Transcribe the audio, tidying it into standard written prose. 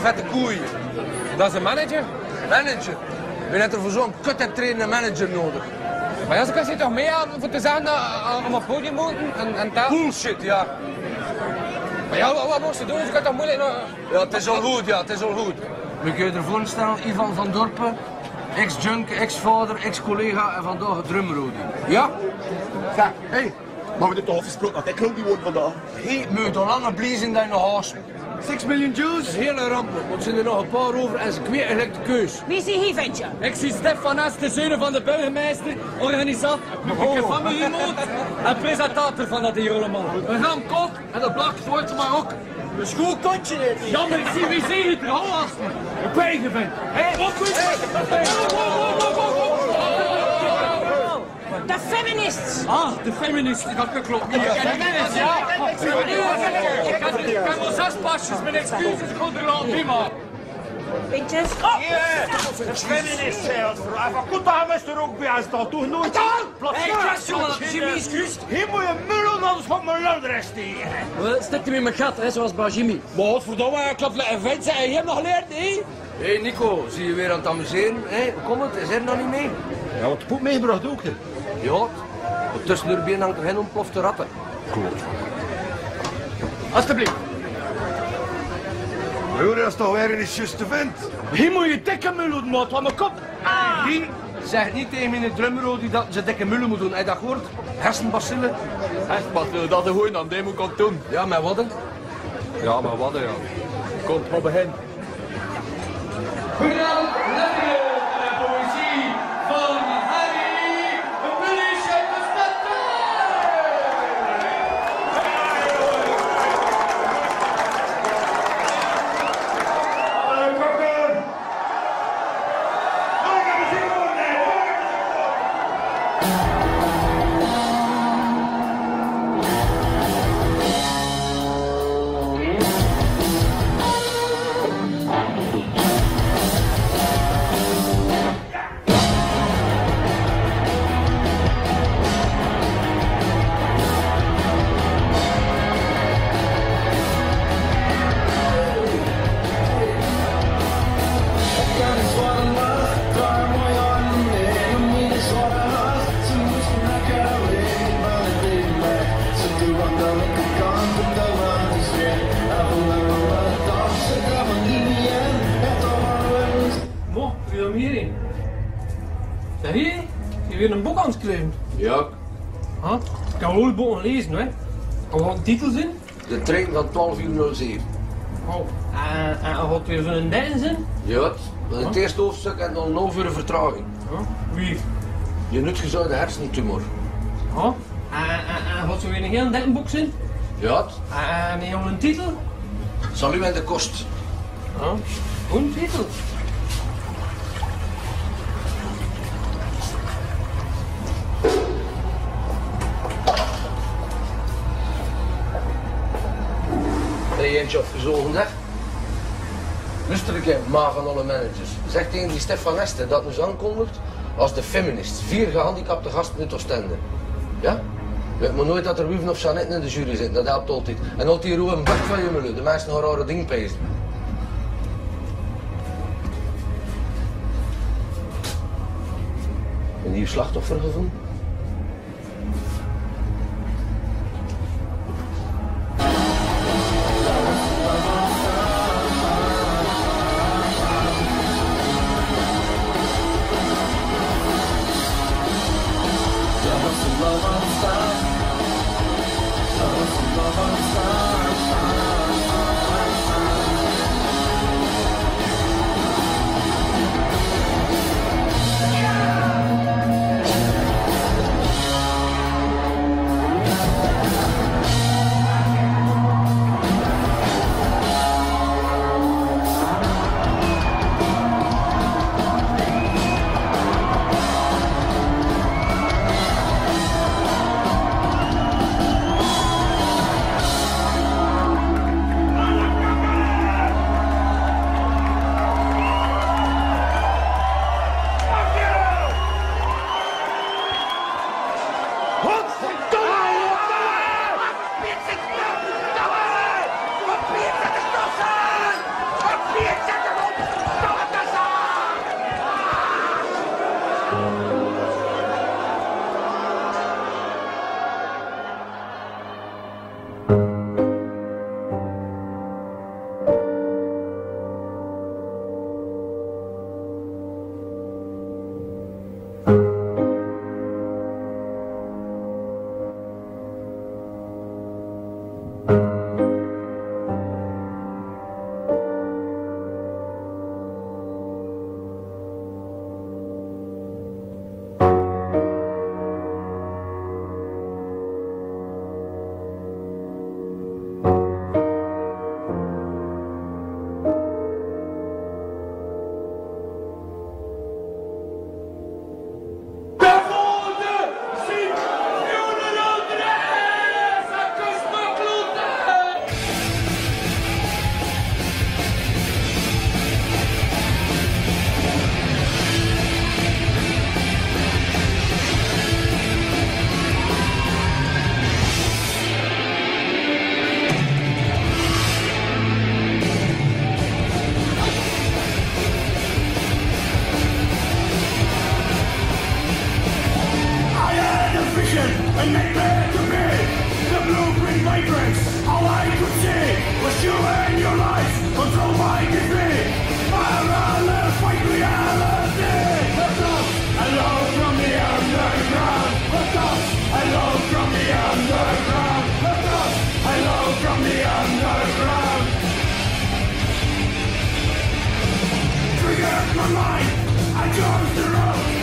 vette koeien. Dat is een manager. Manager? We hebben er voor zo'n kut trainen manager nodig. Maar ja, ze kan zich toch mee aan voor te zeggen dat om op het podium moeten en dat. Bullshit, ja. Maar ja, wat moest ze doen? Ze kan toch moeilijk nog... Ja, het is al goed, ja, het is al goed. Nu kun je je voorstellen, Ivan van Dorpen, ex-junk, ex-vader, ex-collega en vandaag drumrode. Ja? Zeg, hé, maar we hebben toch afgesproken dat ik groot niet word vandaag. Hé, moet je toch langer bliezen dan je nog haast. 6 miljoen Jews? Dat is een hele ramp, want er zijn er nog een paar over en ze kweten eigenlijk de keus. Wie is hier, ventje? Ik zie Stefan Est, de zoon van de burgemeester, organisator, familiemoot en presentator van dat hier allemaal. Een ram kop en dat blak gooit ze maar ook. Een schoolkontje dit. Jammer, ik zie wie zie het er al als een bijgevend. Hé, wat goed? De feminists! Ah, de feministen, dat klopt niet. Ja, ik heb wel 6 pasjes, mijn excuses, ik kon er al prima. Pintjes? Oh! De feminist zelfs. Van goed aan is er ook bij ons dat toch nooit. Hé, jongen, dat is je excuus. Hier moet je mullen, anders gaat mijn luidrest tegen. Stik hem in mijn gat, hè, zoals bij Jimmy. Maar wat verdomme, ik had een vent zijn. Je hebt nog geleerd, hè? Hé Nico, zie je weer aan het amuseren? Hé, hoe komt het? Is er nog niet mee? Ja, wat de poep meegebracht ook, hè. Ja, tussen de benen hangt er geen ontplofte ratten. Klopt. Alsjeblieft. Broer, dat is toch weer een juiste vent. Hier moet je dikke mullen, maat, aan mijn kop. Rien, zeg niet tegen mijn drumrode dat ze dikke mullen moet doen. Heb je dat gehoord? Hersenbacillen. Hersenbacillen, dat is gewoon aan die moet ik doen. Ja, met wat dan? Ja, maar wat ja. Komt maar begin. Goedenavond, lekker de poëzie van Harry Mullische Zeg je? Je weer een boek aan het schrijven? Ja, Huh? Ik kan wel boeken lezen, hè? Kan wat titels in? de trein van 12:07. Oh. En had weer zo'n derde zin? Ja, het eerste hoofdstuk en dan 0 uur vertraging. Huh? Wie? Je nutgezouden hersentumor. Huh? En had ze weer een heel dikke boek in? Ja, En een een titel? salu en de kost. Huh? Goeie titel. Ben je eentje opgezogen, zeg? Luister een keer, ma van alle managers. Zeg tegen die Stefan Este dat ons aankondigt als de feminist. 4 gehandicapte gasten uit Oostende. Ja? Weet maar nooit dat er Wuven of Jeannette in de jury zitten, dat helpt altijd. En altijd roepen een bak van je de mensen gaan rare dingen pezen. Een nieuw slachtoffer gevonden? you in your life, control my degree. Parallel fight reality. Hello from the underground. Hello from the underground. Hello from the underground. Trigger my mind, I chose the road.